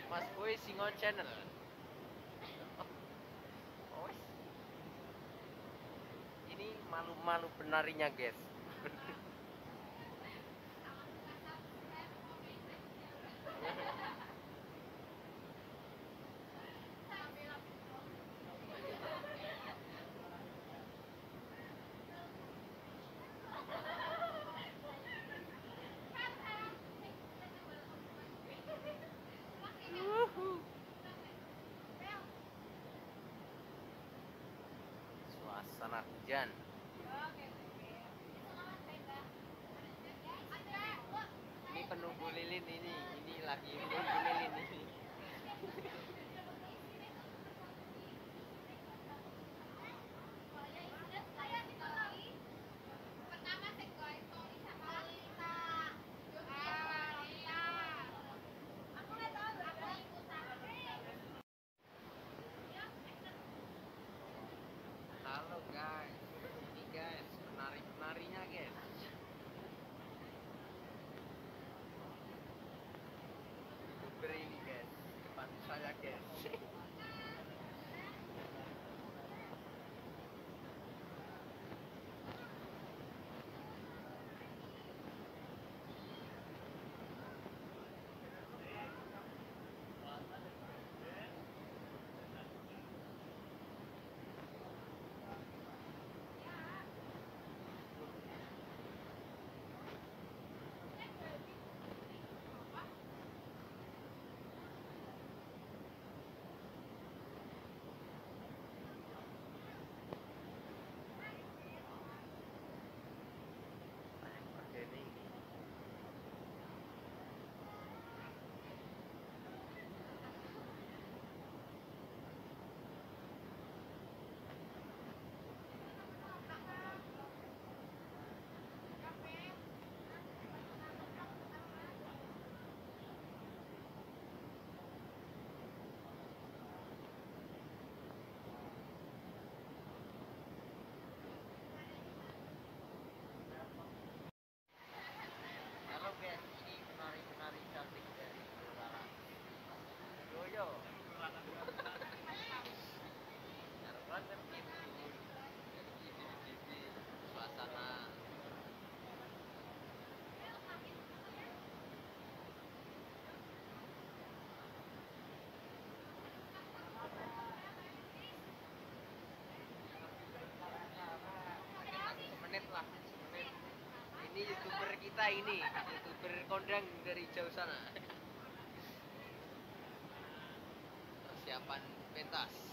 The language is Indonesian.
Mas Boy Singon Channel. Oh, ini malu-malu penarinya, guys. Suasana hujan. Ini penunggu lilin ini lagi menunggu lilin ini. Halo guys, ini guys penari-penarinya guys. YouTuber ini guys, depan saya guys. Halo guys, ini penari-penari cantik dari Donggala. Yoyo. Harapan kan gitu. Jadi di suasana. Semenit lah, semenit. Ini YouTuber kita ini, YouTuber kondang dari jauh sana. Persiapan pentas.